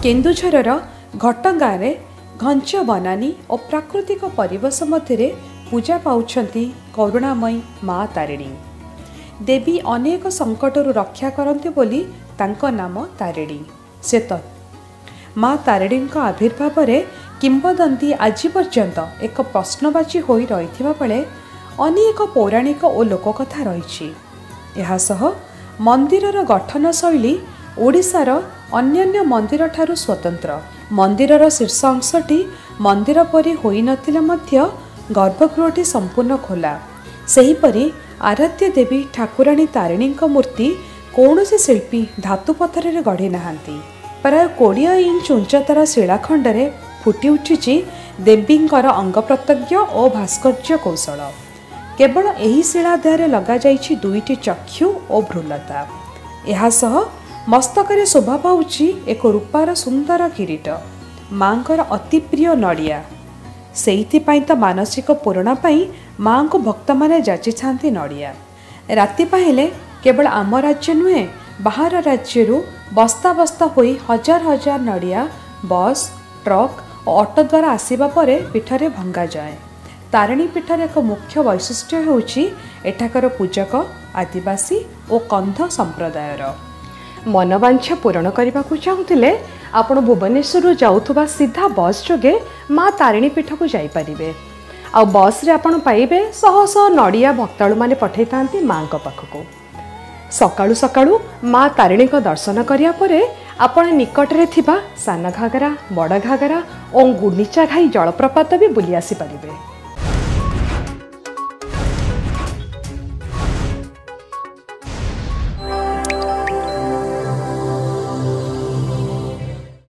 केन्दुझरर घटगाँव घंच बनानी और प्राकृतिक परिवेश मध्य पूजा पाउछंती करुणामयी माँ तारिणी। देवी अनेक संकटरू रक्षा करते बोली तांको नाम तारिणी। से माँ तारिणी आविर्भाव में किंबदंती आज पर्यंत एक प्रश्नवाची हो रही बेले अनेक पौराणिक और लोककथा रही। मंदिरर गठन शैली ओडिशार अन्यान्य मंदिर ठारू स्वतंत्र। मंदिरर शीर्ष अंशटी मंदिर परी होई नथिले मध्य गर्भगृहटी संपूर्ण खोला। सेहीपरि आराध्य देवी ठाकुराणी तारिणी मूर्ति कौनसी शिल्पी धातु पत्थर रे गढ़ी नाहांती। प्राय 20 इंच उच्चतार शिलाखंडे फुटी उठी देवींकर अंग प्रत्यंग और भास्कर्य कौशल। केवल यही शिलादेह लगा जाइछि 2टी चक्षु और भ्रूलता। एहासह मस्तकरे शोभा पाउछि एक रूपार सुंदर किरीट। माँकर अति प्रिय नड़िया। सेइथिपाई तो मानसिक पूरण पाई माँ को भक्त माने जाची छांती नड़िया। राति पाहिले केवल आम राज्य नुहे बाहर राज्यरू बस्ता बस्ता होई हजार हजार नड़िया बस ट्रक और ऑटो द्वारा आसीबा परे पीठरे भंगा जाए। तारिणी पीठर एक मुख्य वैशिष्ट्य होउछि एठाकर पूजक आदिवासी और कंध संप्रदायर। मनोवांछा पूरण करने को चाहूले आपण भुवनेश्वर जाऊथुबा सीधा बस जोगे माँ तारिणी पीठ को जाइपारे। आ बस रे आपण पाइबे शह शह नड़िया भक्तालु माने पठै थांती माँ पाखक। सकाळु सकाळु माँ तारिणी दर्शन करिया परे आपण निकटरे थिबा सान घागरा बड़ घागरा और गुंडीचा घाई जलप्रपात भी बुली आसी पारिबे।